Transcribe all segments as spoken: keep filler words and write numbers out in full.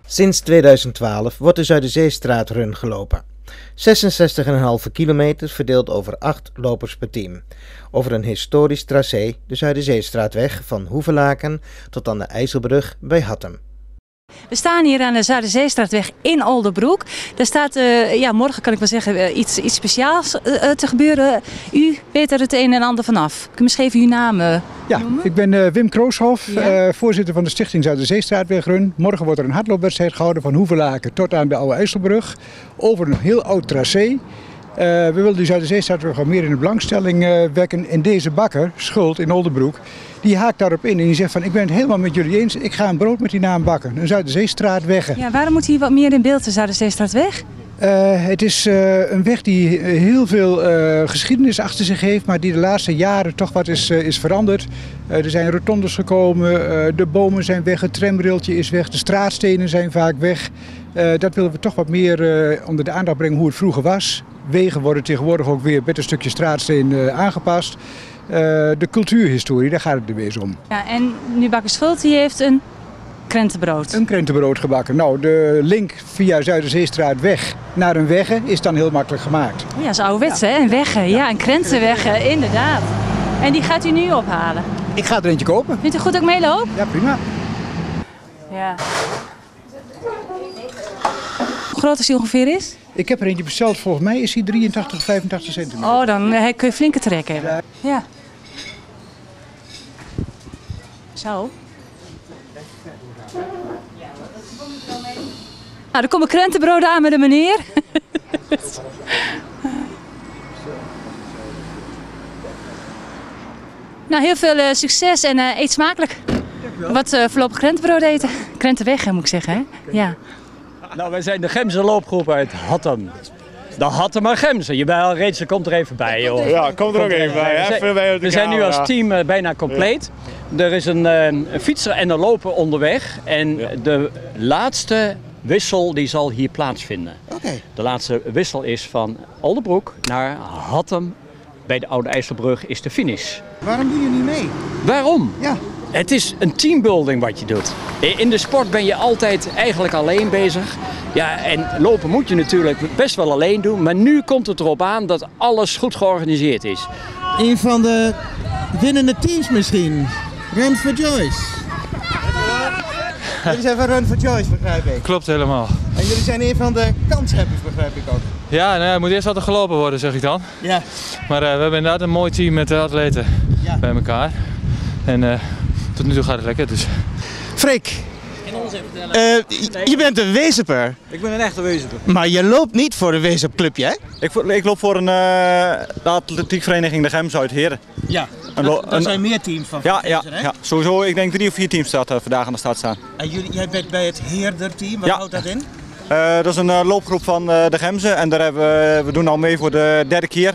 Sinds tweeduizend twaalf wordt de Zuiderzeestraatrun gelopen. zesenzestig komma vijf kilometer verdeeld over acht lopers per team. Over een historisch tracé, de Zuiderzeestraatweg van Hoevelaken tot aan de IJsselbrug bij Hattem. We staan hier aan de Zuiderzeestraatweg in Oldebroek. Daar staat, uh, ja, morgen kan ik wel zeggen, uh, iets, iets speciaals uh, te gebeuren. U weet er het een en ander vanaf. Kun je misschien even uw naam uh, Ja, noemen? ik ben uh, Wim Krooshoff, Ja. uh, voorzitter van de stichting Zuiderzeestraatwegrun. Morgen wordt er een hardloopwedstrijd gehouden van Hoevelaken tot aan de Oude IJsselbrug. Over een heel oud tracé. Uh, we willen de Zuiderzeestraatweg wat meer in de belangstelling uh, wekken. En deze bakker, Schuld in Oldebroek, die haakt daarop in en die zegt van ik ben het helemaal met jullie eens. Ik ga een brood met die naam bakken. Een Zuiderzeestraatweg. Ja, waarom moet hier wat meer in beeld de Zuiderzeestraatweg? Uh, het is uh, een weg die heel veel uh, geschiedenis achter zich heeft, maar die de laatste jaren toch wat is, uh, is veranderd. Uh, er zijn rotondes gekomen, uh, de bomen zijn weg, het tramrailtje is weg, de straatstenen zijn vaak weg. Uh, dat willen we toch wat meer uh, onder de aandacht brengen hoe het vroeger was. Wegen worden tegenwoordig ook weer met een stukje straatsteen uh, aangepast. Uh, de cultuurhistorie, daar gaat het er weer eens om. Ja, en nu bakker Schuld, die heeft een krentenbrood. Een krentenbrood gebakken. Nou, de link via Zuiderzeestraatweg naar een wegge is dan heel makkelijk gemaakt. Ja, dat is ouderwets, hè? Een wegge, ja, een krentenwegge, inderdaad. En die gaat u nu ophalen. Ik ga er eentje kopen. Vindt u goed dat ik meeloop? Ja, prima. Ja. Hoe groot als die ongeveer is? Ik heb er eentje besteld, volgens mij is hij drieëntachtig, vijfentachtig centimeter. Oh, dan uh, kun je flinke trek hebben. Ja. Ja. Zo. Nou, er komen krentenbroden aan met de meneer. Nou, heel veel uh, succes en uh, eet smakelijk. Wat uh, voorlopig krentenbrood eten. Krentenweg, hè, moet ik zeggen, hè? Ja. Nou, wij zijn de Gemse loopgroep uit Hattem. De Hattemer Gemse. Je Reedse komt er even bij, joh. Ja, kom er ook even bij. We zijn, Even bij we zijn nu als team uh, bijna compleet. Ja. Er is een, uh, een fietser en een loper onderweg. En ja. de laatste wissel die zal hier plaatsvinden. Okay. De laatste wissel is van Oldebroek naar Hattem. Bij de Oude IJsselbrug is de finish. Waarom doen jullie niet mee? Waarom? Ja. Het is een teambuilding wat je doet. In de sport ben je altijd eigenlijk alleen bezig. Ja, en lopen moet je natuurlijk best wel alleen doen. Maar nu komt het erop aan dat alles goed georganiseerd is. Een van de winnende teams misschien. Run for Joyce. Jullie zijn van Run for Joyce, begrijp ik. Klopt helemaal. En jullie zijn een van de kanshebbers, begrijp ik ook. Ja, nou ja, het moet eerst altijd gelopen worden, zeg ik dan. Ja. Maar uh, we hebben inderdaad een mooi team met uh, atleten ja. bij elkaar. En uh, tot nu toe gaat het lekker. Dus. Freek, uh, je bent een Wezeper. Ik ben een echte Wezeper. Maar je loopt niet voor een Wezepclubje, hè? Ik, ik loop voor een, uh, de atletiekvereniging De Gems uit Heren. Ja, dat, er zijn meer teams van ja, ja, ja, ja, sowieso. Ik denk drie of vier teams staat uh, vandaag aan de start staan. En jullie, jij bent bij het Heerder-team, wat ja. houdt dat in? Uh, dat is een uh, loopgroep van uh, De Gemse en daar hebben we, we doen al mee voor de derde keer.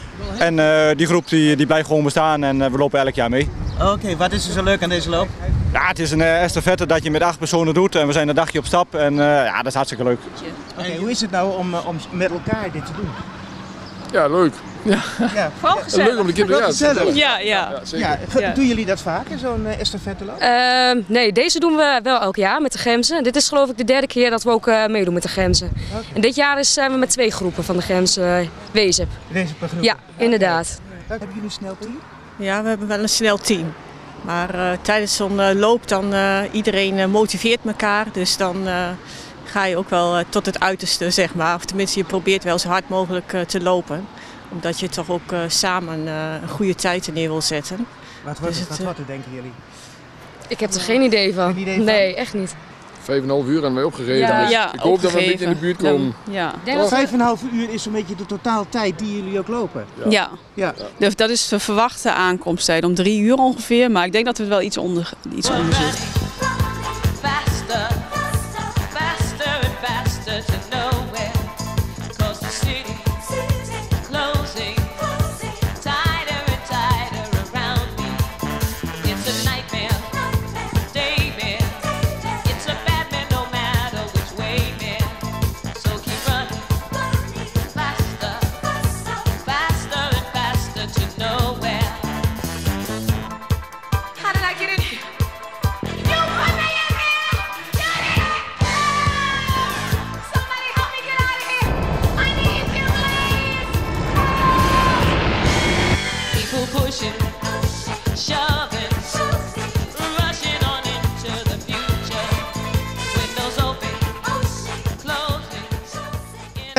En uh, die groep die, die blijft gewoon bestaan en uh, we lopen elk jaar mee. Oké, okay, wat is er zo leuk aan deze loop? Ja, het is een uh, estafette dat je met acht personen doet en we zijn een dagje op stap en uh, ja, dat is hartstikke leuk. Oké, okay, hoe is het nou om, om met elkaar dit te doen? Ja, leuk. Ja. Ja. Ja. Leuk om de kinderen uit te doen. Ja, ja. Ja, ja. Doen jullie dat vaker, zo'n uh, estafetteloop? Uh, nee, deze doen we wel elk jaar met de Gemse. Dit is geloof ik de derde keer dat we ook uh, meedoen met de Gemse. Okay. En dit jaar is, zijn we met twee groepen van de Gemse uh, Wezep. Wezep groep? Ja, inderdaad. Okay. Hebben jullie een snel team? Ja, we hebben wel een snel team. Maar uh, tijdens zo'n uh, loop dan uh, iedereen uh, motiveert elkaar. Dus dan uh, ga je ook wel uh, tot het uiterste, zeg maar. Of tenminste, je probeert wel zo hard mogelijk uh, te lopen. Omdat je toch ook uh, samen uh, een goede tijd neer wil zetten. Wat wordt dus het, wat uh, wordt het, denken jullie? Ik heb er geen idee van. Geen idee van? Nee, echt niet. Vijf en een half uur hebben wij opgegeven. Ja, dus ja, ik hoop opgegeven. dat we een beetje in de buurt komen. Ja. Ja. Vijf en een half uur is zo'n beetje de totaaltijd die jullie ook lopen. Ja. Ja. Ja. Dus dat is de verwachte aankomsttijd om drie uur ongeveer. Maar ik denk dat we het wel iets onder, iets onder zitten. How did I get in here? You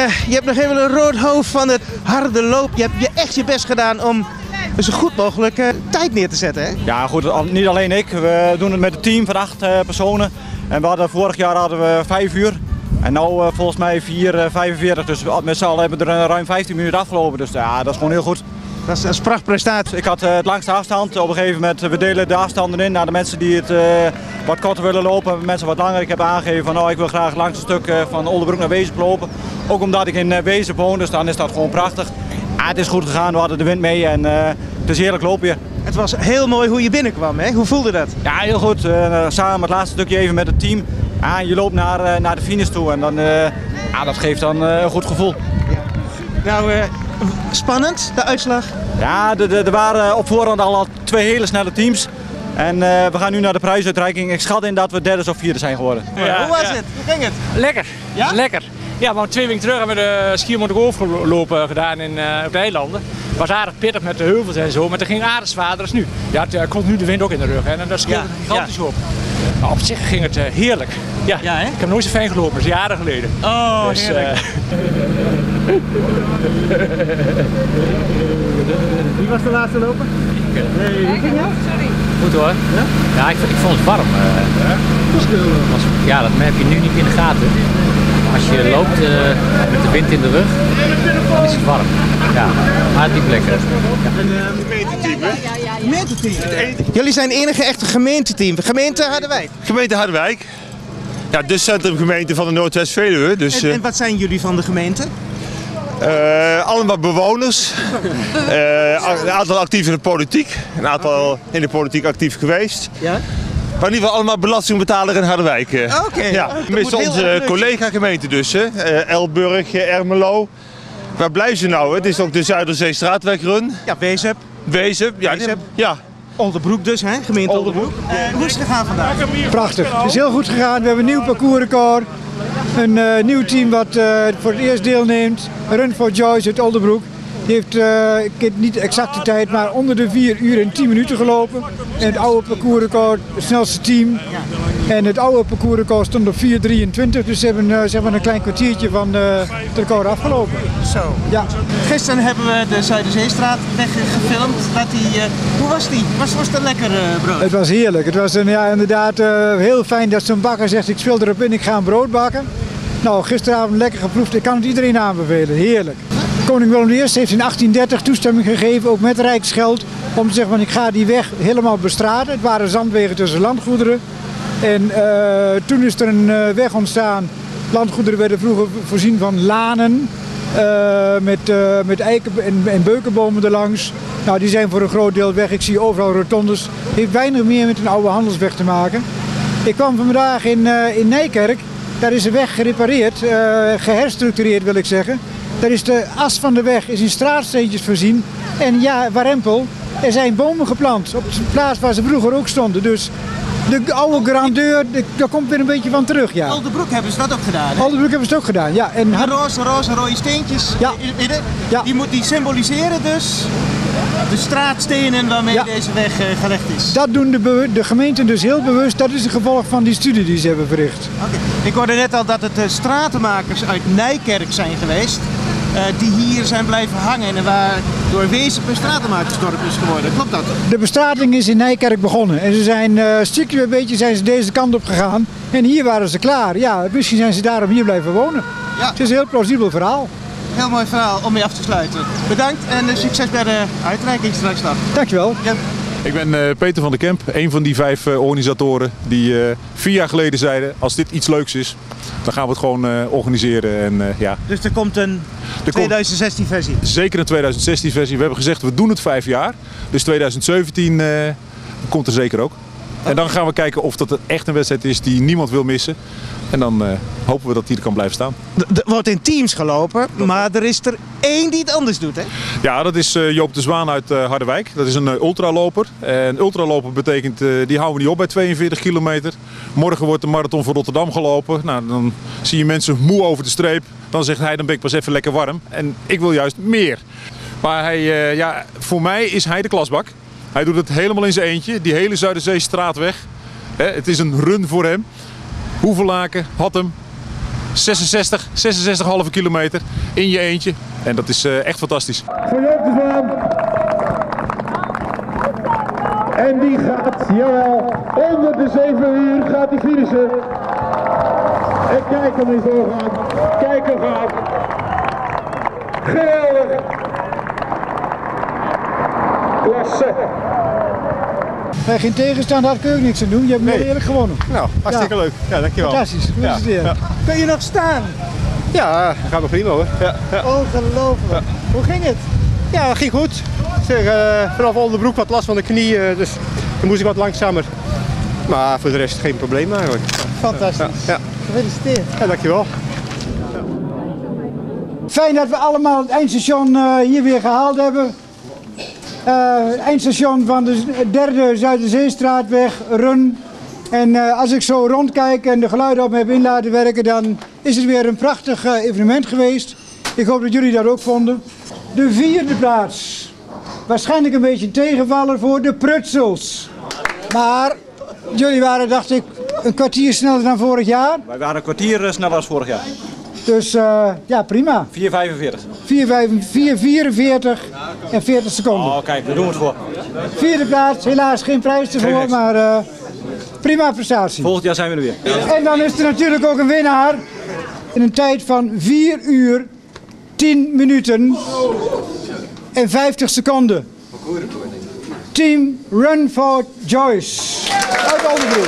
je hebt nog even een rood hoofd van het harde loop. Je hebt je echt je best gedaan om een zo goed mogelijk uh, tijd neer te zetten, hè? Ja goed, niet alleen ik. We doen het met een team van acht uh, personen. En we hadden, vorig jaar hadden we vijf uur. En nu uh, volgens mij vier vijfenveertig. Dus met z'n allen hebben we er ruim vijftien minuten afgelopen. Dus ja, dat is gewoon heel goed. Dat is een prachtprestatie. Ik had uh, het langste afstand. Op een gegeven moment, we delen de afstanden in naar de mensen die het uh, wat korter willen lopen. Mensen wat langer. Ik heb aangegeven van nou, ik wil graag het langste stuk uh, van Oldebroek naar Wezep lopen. Ook omdat ik in uh, Wezep woon, dus dan is dat gewoon prachtig. Ja, het is goed gegaan, we hadden de wind mee en uh, het is heerlijk lopen hier. Het was heel mooi hoe je binnenkwam, hè? Hoe voelde dat? Ja, heel goed. Uh, samen het laatste stukje even met het team. Ja, je loopt naar, uh, naar de finish toe en dan, uh, ja, dat geeft dan uh, een goed gevoel. Ja. Nou, uh, spannend, de uitslag? Ja, er waren op voorhand al twee hele snelle teams. En uh, we gaan nu naar de prijsuitreiking. Ik schat in dat we derde of vierde zijn geworden. Ja, hoe was ja. het? Hoe ging het? Lekker. Ja? Lekker. Ja, we twee weken terug hebben we de Schiermonnikoog gedaan in, uh, op de eilanden. Het was aardig pittig met de heuvels en zo, maar het ging aardig zwaarder als nu. Ja, het uh, komt nu de wind ook in de rug hè, en dat scheelt ja. gigantisch ja. op. Maar op zich ging het uh, heerlijk. Ja, ja hè? Ik heb nooit zo fijn gelopen, dat is jaren geleden. Oh, dus, heerlijk. Uh... Wie was de laatste loper? Ik. Uh... Nee, wie ging jou? Sorry. Goed hoor. Ja, ja ik, ik vond het warm. Uh, ja? ja, dat merk je nu niet in de gaten. Als je loopt uh, met de wind in de rug, dan is het warm. Ja, maar het liep lekker. Ja. Een uh, gemeenteteam, hè? Gemeenteteam. Jullie zijn het enige echte gemeenteteam. Gemeente Harderwijk. Gemeente Harderwijk. Ja, de centrumgemeente van de Noordwest-Veluwe. Dus, en, en wat zijn jullie van de gemeente? Uh, allemaal bewoners. uh, een aantal actief in de politiek. Een aantal in de politiek actief geweest. Ja? Maar in ieder geval allemaal belastingbetaler in Harderwijk. Oké. Okay. Ja, meestal onze collega-gemeente dus. Hè. Uh, Elburg, Ermelo. Waar blijven ze nou? Het is ook de Zuiderzeestraatwegrun. Ja, Wezep. Wezep, ja. Wezep. Ja. Oldebroek dus, hè? Gemeente Oldebroek. Uh, hoe is het gegaan vandaag? Prachtig. Het is heel goed gegaan. We hebben een nieuw parcoursrecord. Een uh, nieuw team wat uh, voor het eerst deelneemt. Run for Joyce uit Oldebroek. Die heeft, uh, ik weet niet de exacte tijd, maar onder de vier uur en tien minuten gelopen. En het oude parcoursrecord, het snelste team. En het oude parcoursrecord stond op vier drieëntwintig, dus ze hebben uh, zeg maar een klein kwartiertje van uh, het record afgelopen. Zo. Ja. Gisteren hebben we de Zuiderzeestraat weggefilmd. Die, uh, hoe was die? Was, was het een lekker uh, brood? Het was heerlijk. Het was een, ja, inderdaad uh, heel fijn dat zo'n bakker zegt, ik speel erop in, ik ga een brood bakken. Nou, gisteravond lekker geproefd. Ik kan het iedereen aanbevelen. Heerlijk. Koning Willem de Eerste heeft in achttien dertig toestemming gegeven, ook met rijksgeld, om te zeggen van ik ga die weg helemaal bestraten. Het waren zandwegen tussen landgoederen. En uh, toen is er een uh, weg ontstaan. Landgoederen werden vroeger voorzien van lanen uh, met, uh, met eiken en, en beukenbomen erlangs. Nou, die zijn voor een groot deel weg. Ik zie overal rotondes. Het heeft weinig meer met een oude handelsweg te maken. Ik kwam vandaag in, uh, in Nijkerk. Daar is de weg gerepareerd, uh, geherstructureerd wil ik zeggen. Daar is de as van de weg is in straatsteentjes voorzien. En ja, warempel, er zijn bomen geplant op de plaats waar ze vroeger ook stonden. Dus de oude grandeur, de, daar komt weer een beetje van terug, ja. Oldebroek hebben ze dat ook gedaan, hè? Oldebroek hebben ze het ook gedaan, ja. En de roze, roze, rode steentjes ja. in het midden, ja. die, moet, die symboliseren dus de straatstenen waarmee ja. deze weg uh, gelegd is. Dat doen de, de gemeenten dus heel bewust. Dat is het gevolg van die studie die ze hebben verricht. Okay. Ik hoorde net al dat het uh, stratenmakers uit Nijkerk zijn geweest. Uh, die hier zijn blijven hangen en waar door Wezep een stratenmakersdorp is geworden. Klopt dat? De bestrating is in Nijkerk begonnen en ze zijn uh, stukje bij beetje zijn ze deze kant op gegaan en hier waren ze klaar. Ja, misschien zijn ze daarom hier blijven wonen. Ja. Het is een heel plausibel verhaal. Heel mooi verhaal om mee af te sluiten. Bedankt en uh, succes bij de uitreiking straks nog. Dankjewel. Ja. Ik ben uh, Peter van der Kemp, een van die vijf uh, organisatoren die uh, vier jaar geleden zeiden als dit iets leuks is, dan gaan we het gewoon uh, organiseren. En, uh, ja. Dus er komt een er twintig zestien versie? Zeker een twintig zestien versie. We hebben gezegd we doen het vijf jaar, dus twintig zeventien uh, komt er zeker ook. Okay. En dan gaan we kijken of dat echt een wedstrijd is die niemand wil missen. En dan uh, hopen we dat die er kan blijven staan. Er wordt in teams gelopen, maar er is er één die het anders doet, hè? Ja, dat is uh, Joop de Zwaan uit uh, Harderwijk. Dat is een uh, ultraloper. En ultraloper betekent, uh, die houden we niet op bij tweeënveertig kilometer. Morgen wordt de marathon van Rotterdam gelopen. Nou, dan zie je mensen moe over de streep. Dan zegt hij, dan ben ik pas even lekker warm. En ik wil juist meer. Maar hij, uh, ja, voor mij is hij de klasbak. Hij doet het helemaal in zijn eentje. Die hele Zuiderzeestraatweg. Hè, het is een run voor hem. Hoevelaken, Hattem, zesenzestig, zesenzestig komma vijf kilometer in je eentje. En dat is uh, echt fantastisch. Voor Joop de Zwaan. En die gaat, jawel, onder de zeven uur gaat hij finishen. En kijk hem eens doorgaan. Kijk hem gaan. Geweldig. Klasse. Bij geen tegenstander had kun je ook niks aan doen. Je hebt nee. eerlijk gewonnen. Nou, hartstikke ja. leuk. Ja, dankjewel. Fantastisch. Gefeliciteerd. Ja. Ja. Kun je nog staan? Ja, dat gaat nog prima hoor. Ja, ja. Ongelooflijk. Ja. Hoe ging het? Ja, dat ging goed. Zeg, uh, vanaf onderbroek wat last van de knie, uh, dus dan moest ik wat langzamer. Maar voor de rest geen probleem eigenlijk. Fantastisch. Ja. Ja. Gefeliciteerd. Ja, dankjewel. Ja. Fijn dat we allemaal het eindstation uh, hier weer gehaald hebben. Uh, het eindstation van de derde Zuiderzeestraatweg, Run. En uh, als ik zo rondkijk en de geluiden op me heb in laten werken, dan is het weer een prachtig uh, evenement geweest. Ik hoop dat jullie dat ook vonden. De vierde plaats. Waarschijnlijk een beetje een tegenvaller voor de Prutsels. Maar jullie waren, dacht ik, een kwartier sneller dan vorig jaar. Wij waren een kwartier sneller dan vorig jaar. Dus uh, ja, prima. vier vijfenveertig. vier vierenveertig en veertig seconden. Oh, kijk, daar doen we het voor. Vierde plaats, helaas geen prijs ervoor, maar uh, prima prestatie. Volgend jaar zijn we er weer. En dan is er natuurlijk ook een winnaar in een tijd van vier uur, tien minuten en vijftig seconden. Team Run for Joyce uit Oldebroek.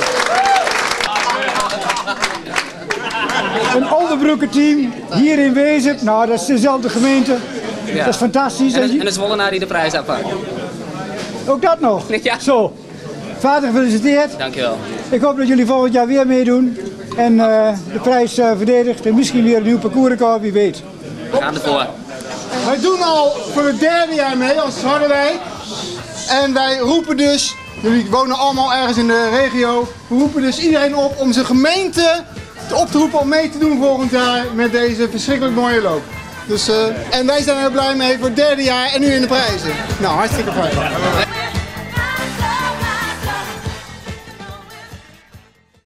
Een Oldebroeker team hier in Wezep. Nou, dat is dezelfde gemeente. Ja. Dat is fantastisch. En de, en de Zwollenaar die de prijs afpakt. Ook dat nog? Ja. Zo. Vader, gefeliciteerd. Dankjewel. Ik hoop dat jullie volgend jaar weer meedoen. En uh, de prijs uh, verdedigt. En misschien weer een nieuw parcoursrecord, wie weet. We gaan ervoor. Wij doen al voor het derde jaar mee als Harderwijk. En wij roepen dus, jullie wonen allemaal ergens in de regio. We roepen dus iedereen op om zijn gemeente op te roepen om mee te doen volgend jaar met deze verschrikkelijk mooie loop. Dus, uh, en wij zijn er blij mee voor het derde jaar en nu in de prijzen. Nou, hartstikke fijn.